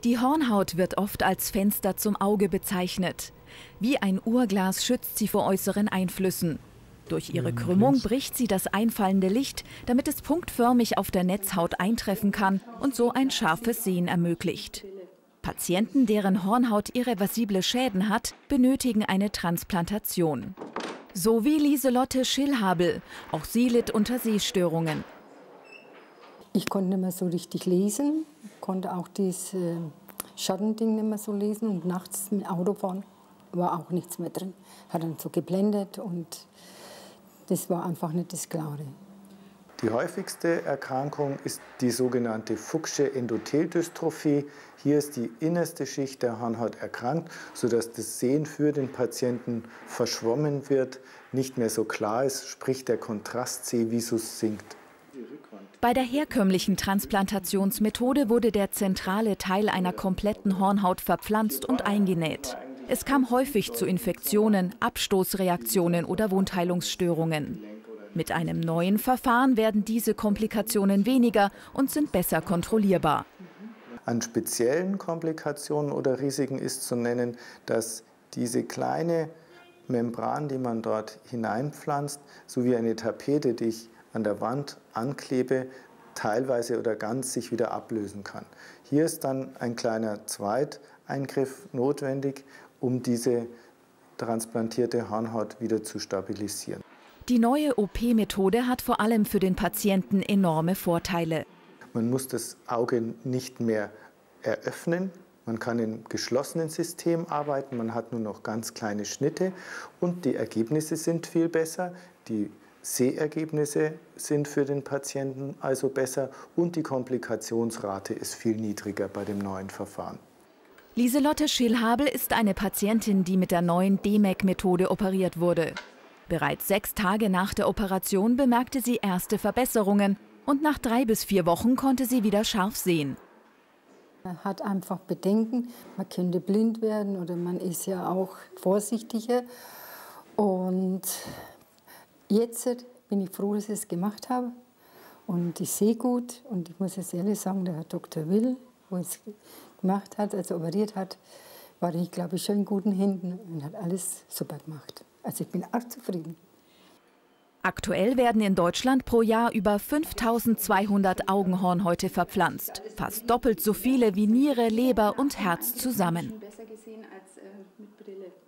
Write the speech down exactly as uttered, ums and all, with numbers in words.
Die Hornhaut wird oft als Fenster zum Auge bezeichnet. Wie ein Uhrglas schützt sie vor äußeren Einflüssen. Durch ihre Krümmung bricht sie das einfallende Licht, damit es punktförmig auf der Netzhaut eintreffen kann und so ein scharfes Sehen ermöglicht. Patienten, deren Hornhaut irreversible Schäden hat, benötigen eine Transplantation. So wie Lieselotte Schillhabel. Auch sie litt unter Sehstörungen. Ich konnte nicht mehr so richtig lesen, konnte auch dieses äh, Schattending nicht mehr so lesen und nachts mit Autofahren war auch nichts mehr drin. Hat dann so geblendet und das war einfach nicht das Klare. Die häufigste Erkrankung ist die sogenannte Fuchsche Endotheldystrophie. Hier ist die innerste Schicht der Hornhaut erkrankt, sodass das Sehen für den Patienten verschwommen wird, nicht mehr so klar ist, sprich der Kontrastsehvisus sinkt. Bei der herkömmlichen Transplantationsmethode wurde der zentrale Teil einer kompletten Hornhaut verpflanzt und eingenäht. Es kam häufig zu Infektionen, Abstoßreaktionen oder Wundheilungsstörungen. Mit einem neuen Verfahren werden diese Komplikationen weniger und sind besser kontrollierbar. An speziellen Komplikationen oder Risiken ist zu nennen, dass diese kleine Membran, die man dort hineinpflanzt, sowie eine Tapete, die ich an der Wand anklebe, teilweise oder ganz sich wieder ablösen kann. Hier ist dann ein kleiner Zweiteingriff notwendig, um diese transplantierte Hornhaut wieder zu stabilisieren. Die neue O P-Methode hat vor allem für den Patienten enorme Vorteile. Man muss das Auge nicht mehr eröffnen. Man kann im geschlossenen System arbeiten. Man hat nur noch ganz kleine Schnitte und die Ergebnisse sind viel besser. Die Sehergebnisse sind für den Patienten also besser und die Komplikationsrate ist viel niedriger bei dem neuen Verfahren. Lieselotte Schillhabel ist eine Patientin, die mit der neuen D M E C-Methode operiert wurde. Bereits sechs Tage nach der Operation bemerkte sie erste Verbesserungen und nach drei bis vier Wochen konnte sie wieder scharf sehen. Man hat einfach Bedenken, man könnte blind werden oder man ist ja auch vorsichtiger. Und jetzt bin ich froh, dass ich es gemacht habe und ich sehe gut. Und ich muss jetzt ehrlich sagen, der Herr Doktor Will, wo es gemacht hat, also operiert hat, war ich, glaube ich, schon in guten Händen und hat alles super gemacht. Also ich bin arg zufrieden. Aktuell werden in Deutschland pro Jahr über fünftausendzweihundert Augenhornhäute verpflanzt. Fast doppelt so viele wie Niere, Leber und Herz zusammen. Besser gesehen als mit Brille.